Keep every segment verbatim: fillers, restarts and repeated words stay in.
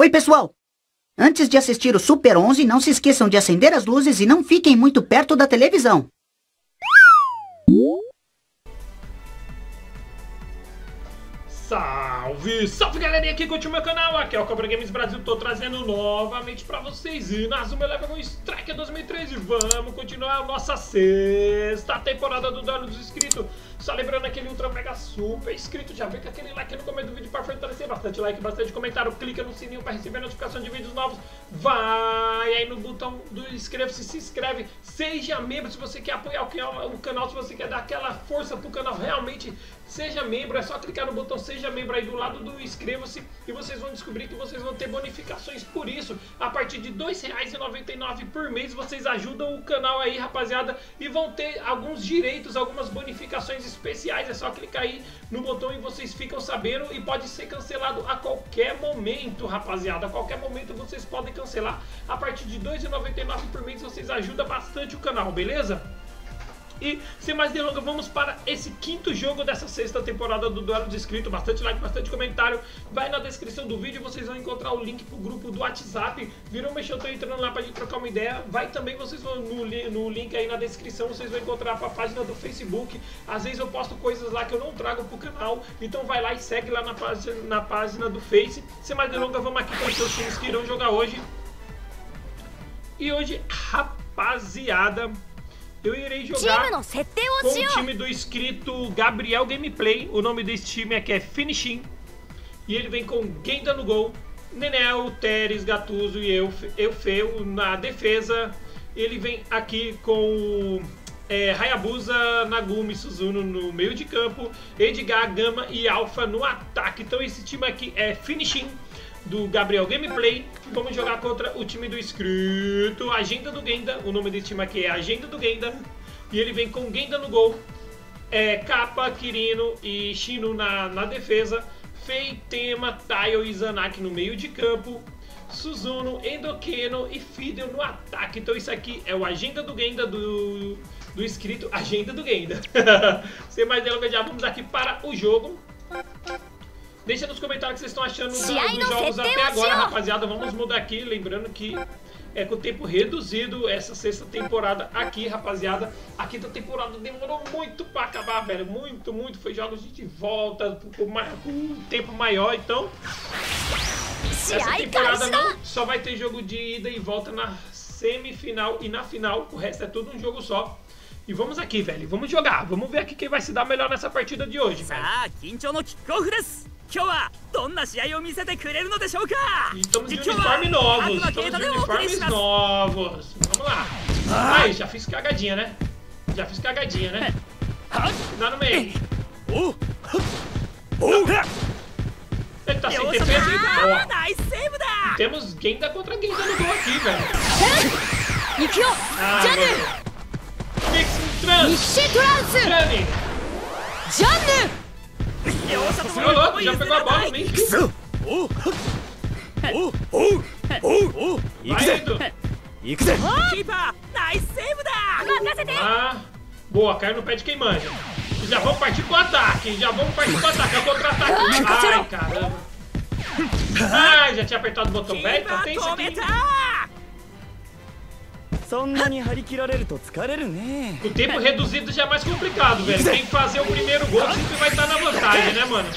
Oi, pessoal! Antes de assistir o Super onze, não se esqueçam de acender as luzes e não fiquem muito perto da televisão. Salve, salve galerinha que curte o meu canal, aqui é o Cobra Games Brasil, tô trazendo novamente pra vocês Inazuma Eleven Strike dois mil e treze. Vamos continuar a nossa sexta temporada do Duelo dos Inscritos. Só lembrando aquele ultra mega super inscrito, já vem com aquele like no começo do vídeo pra fortalecer, bastante like, bastante comentário, clica no sininho pra receber notificação de vídeos novos, vai aí no botão do inscreva-se, se inscreve, seja membro se você quer apoiar o canal, se você quer dar aquela força pro canal, realmente seja membro, é só clicar no botão seja membro aí do lado do inscreva-se e vocês vão descobrir que vocês vão ter bonificações por isso. A partir de dois reais e noventa e nove centavos por mês vocês ajudam o canal aí, rapaziada, e vão ter alguns direitos, algumas bonificações especiais. É só clicar aí no botão e vocês ficam sabendo, e pode ser cancelado a qualquer momento, rapaziada. A qualquer momento vocês podem cancelar. A partir de dois reais e noventa e nove centavos por mês vocês ajudam bastante o canal, beleza? E sem mais delongas, vamos para esse quinto jogo dessa sexta temporada do Duelo dos Inscritos. Bastante like, bastante comentário. Vai na descrição do vídeo, vocês vão encontrar o link pro grupo do WhatsApp. Virou mexer, eu tô entrando lá pra gente trocar uma ideia. Vai também, vocês vão no, no link aí na descrição, vocês vão encontrar a página do Facebook. Às vezes eu posto coisas lá que eu não trago pro canal, então vai lá e segue lá na página, na página do Face. Sem mais delongas, vamos aqui conhecer os times que irão jogar hoje. E hoje, rapaziada, eu irei jogar com o time do inscrito Gabriel Gameplay. O nome desse time aqui é Finishing. E ele vem com Genda no gol, Nenel, Teres, Gattuso e eu, Eufeu na defesa. Ele vem aqui com é, Hayabusa, Nagumi, Suzuno no meio de campo, Edgar, Gama e Alpha no ataque. Então esse time aqui é Finishing do Gabriel Gameplay. Vamos jogar contra o time do inscrito Agenda do Genda. O nome desse time aqui é Agenda do Genda. E ele vem com Genda no gol, é, Kappa, Kirino e Shino na, na defesa, Fei, Tema, Taio e Zanaki no meio de campo, Suzuno, Endokeno e Fidel no ataque. Então isso aqui é o Agenda do Genda do, do inscrito Agenda do Genda. Sem mais delongas, já vamos aqui para o jogo. Deixa nos comentários o que vocês estão achando dos, dos jogos até agora, rapaziada. Vamos mudar aqui, lembrando que é com tempo reduzido essa sexta temporada aqui, rapaziada. A quinta temporada demorou muito pra acabar, velho. Muito, muito. Foi jogos de volta, com, com um tempo maior, então essa temporada não só vai ter jogo de ida e volta na semifinal e na final. O resto é tudo um jogo só. E vamos aqui, velho. Vamos jogar. Vamos ver aqui quem vai se dar melhor nessa partida de hoje, velho. E estamos de uniforme novos. Estamos de uniformes novos. Vamos lá. Aí, já fiz cagadinha, né? Já fiz cagadinha, né? Dá no meio. Ele tá sem defesa e boa. E temos Genda contra Genda no gol aqui, velho. Ah, meu. Mix Trans! Jane! Jane! Ô louco, já pegou a bola, vem! Vai indo! Ah, boa, caiu no pé de quem manja. E já vamos partir pro ataque, já vamos partir pro ataque, é o contra-ataque. Ai, caramba! Ai, já tinha apertado o botão velho, então tem isso aqui. O tempo reduzido já é mais complicado, velho. Quem fazer o primeiro gol sempre vai estar na vantagem, né, mano?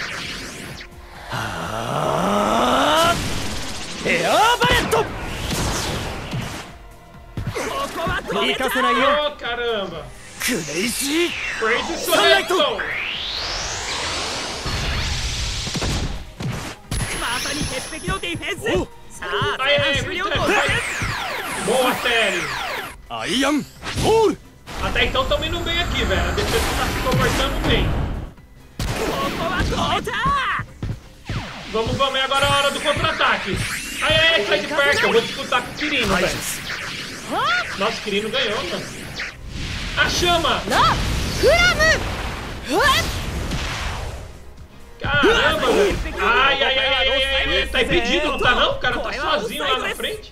Oh, caramba! Crazy Selection! Aí, aí, boa, Teres! Até então estamos indo bem aqui, velho. A defesa tá se comportando bem. Vamos, vamos, é agora a hora do contra-ataque. Ai, ai, sai de perto. Eu vou disputar com o Kirino, velho. Nossa, o Kirino ganhou, mano. A chama! Caramba, velho. Ai, ai, ai, ai, ai, ai. Tá impedido, não tá não? O cara tá sozinho lá na frente.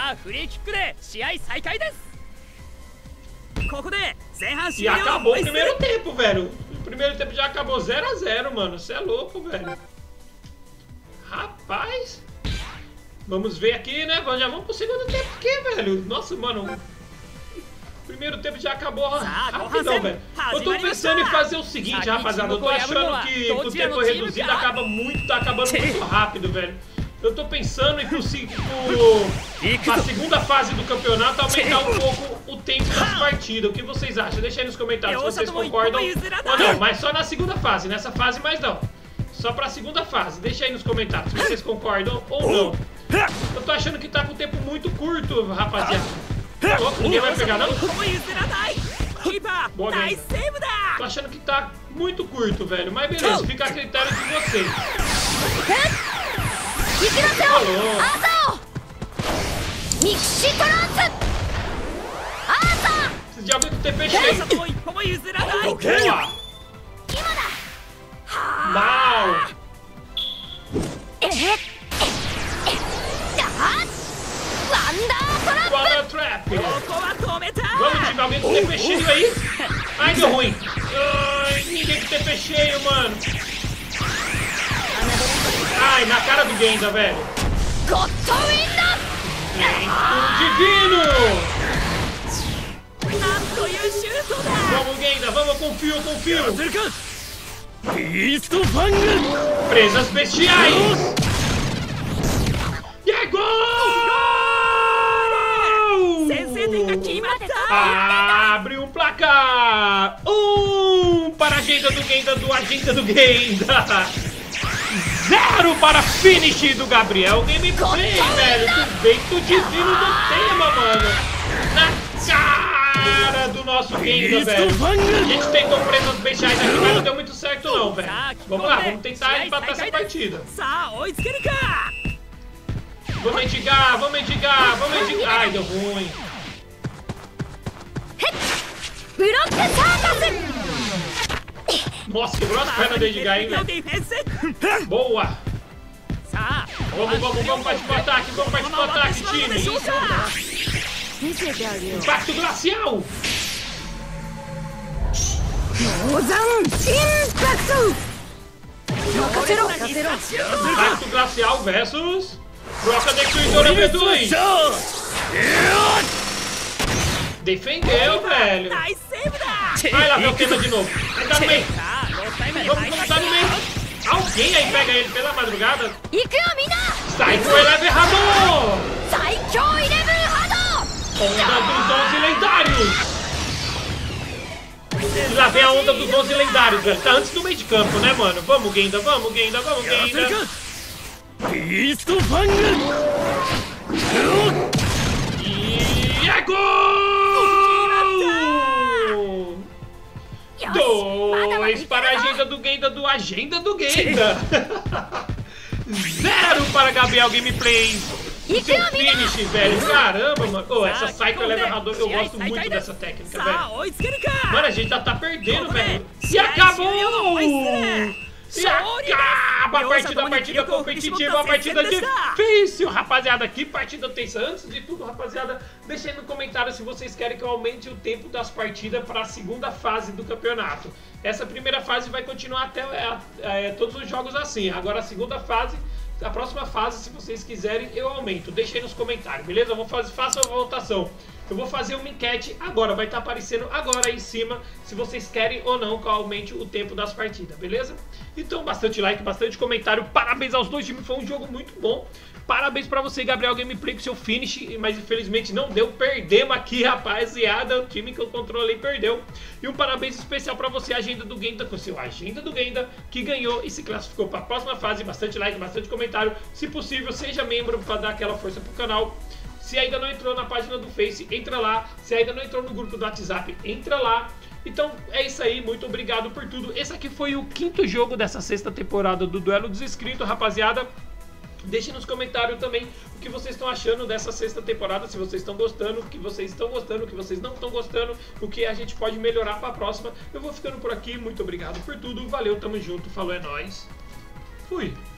E acabou o primeiro tempo, velho. O primeiro tempo já acabou zero a zero, mano. Você é louco, velho. Rapaz. Vamos ver aqui, né? Já vamos pro segundo tempo aqui, velho. Nossa, mano. Primeiro tempo já acabou rapidão, velho. Eu tô pensando em fazer o seguinte, rapaziada. Eu tô achando que o tempo reduzido acaba muito, tá acabando muito rápido, velho. Eu tô pensando em conseguir, na segunda fase do campeonato, aumentar um pouco o tempo das partidas. O que vocês acham? Deixa aí nos comentários se vocês concordam ou não. Mas só na segunda fase, nessa fase mais não. Só pra segunda fase. Deixa aí nos comentários se vocês concordam ou não. Eu tô achando que tá com o tempo muito curto, rapaziada. Oh, ninguém vai pegar, não? Boa, game. Tô achando que tá muito curto, velho. Mas beleza, fica a critério de vocês. Falou. Preciso de alguém com T P cheio. Boa. Mal. Wanda Trap. Vamos de alguém com T P cheio aí. Ai, deu ruim. Ai, ninguém com T P cheio, mano. Ai, na cara do Genda, velho. Vento divino. Vamos, Genda, vamos, confio, confio. Presas bestiais. E é gol! Abre um placar. Um para a agenda do Genda, do agenda do Genda. Zero para finish do Gabriel. Gameplay, velho. Do vento divino do tema, mano. Na cara do nosso Genda, velho. A gente tentou presas bestiais aqui, mas não deu muito certo não, velho. Vamos lá, vamos tentar empatar essa partida. Vamos Edgar, vamos Edgar, vamos Edgar. Ai, deu ruim. Nossa, quebrou as pernas do Edgar, hein, velho. Boa. Vamos, vamos, vamos partir pro ataque, vamos partir pro ataque, time. Impacto glacial. Impacto glacial versus Broca Destruidora V dois. Defendeu, velho. Vai lá ver o tema de novo. Vai dar no meio. Vamos, vamos dar no meio. Alguém aí pega ele pela madrugada. Psycho Eleven Hadou. Onda dos onze lendários. Lá vem a onda dos onze lendários, velho. Tá antes do meio de campo, né, mano? Vamos, Genda, vamos, Genda, vamos, Genda. E é gol! Dois para a agenda do Genda, do agenda do Genda. Zero para Gabriel Gameplay. O seu finish, velho. Caramba, mano. Oh, essa Psycho Eleven Hadou, eu gosto muito dessa técnica, velho. Mano, a gente já tá perdendo, velho. E acabou! E acaba a partida, a partida competitiva, a partida difícil, rapaziada. Que partida tensa. Antes de tudo, rapaziada, deixa aí no comentário se vocês querem que eu aumente o tempo das partidas para a segunda fase do campeonato. Essa primeira fase vai continuar até é, é, todos os jogos assim. Agora a segunda fase, a próxima fase, se vocês quiserem, eu aumento. Deixa aí nos comentários, beleza? Eu vou fazer, faça a votação. Eu vou fazer uma enquete agora, vai estar aparecendo agora aí em cima, se vocês querem ou não que eu aumente o tempo das partidas, beleza? Então, bastante like, bastante comentário, parabéns aos dois times, foi um jogo muito bom. Parabéns pra você, Gabriel Gameplay, com seu finish, mas infelizmente não deu, perdemos aqui, rapaziada, o time que eu controlei perdeu. E um parabéns especial pra você, Agenda do Genda, com seu Agenda do Genda, que ganhou e se classificou pra próxima fase, bastante like, bastante comentário, se possível, seja membro pra dar aquela força pro canal. Se ainda não entrou na página do Face, entra lá. Se ainda não entrou no grupo do WhatsApp, entra lá. Então é isso aí, muito obrigado por tudo. Esse aqui foi o quinto jogo dessa sexta temporada do Duelo dos Inscritos, rapaziada. Deixem nos comentários também o que vocês estão achando dessa sexta temporada, se vocês estão gostando, o que vocês estão gostando, o que vocês não estão gostando, o que a gente pode melhorar para a próxima. Eu vou ficando por aqui, muito obrigado por tudo, valeu, tamo junto, falou, é nóis, fui!